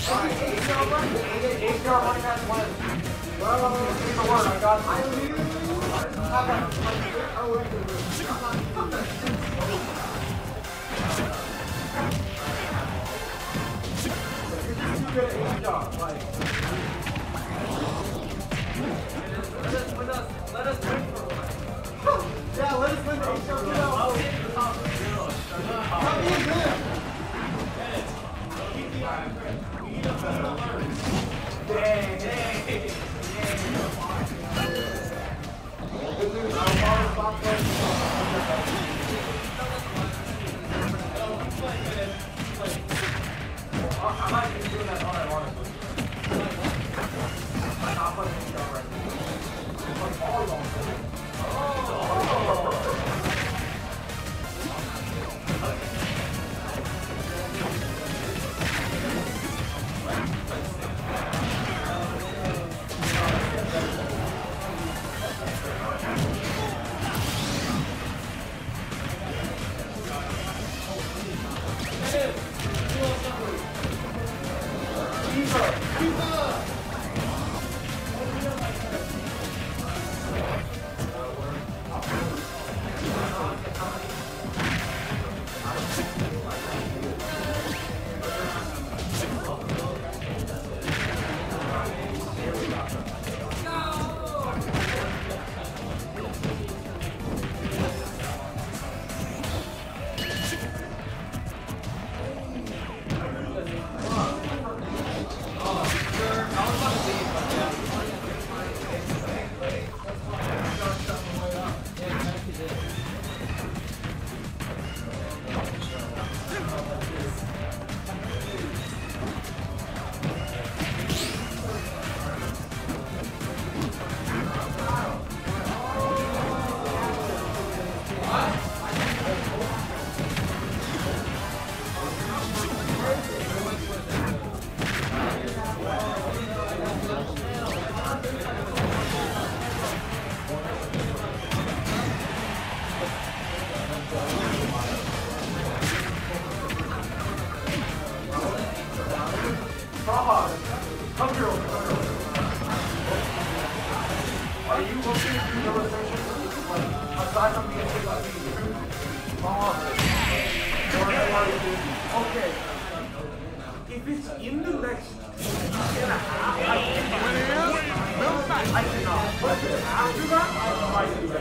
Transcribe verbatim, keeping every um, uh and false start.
Let us win for one. Yeah, let us win the H R. I'll get to the top of the zero. Not me and him. Keep the eye on Chris. We need a best alert. Dang, dang, dang. Good news, I'll follow stop playing. I might be doing that unironically. I'm not playing H R right now. It's like volleyball. Oh! Okay. If it's in the next and a half, I can I cannot. But after that, I might do that.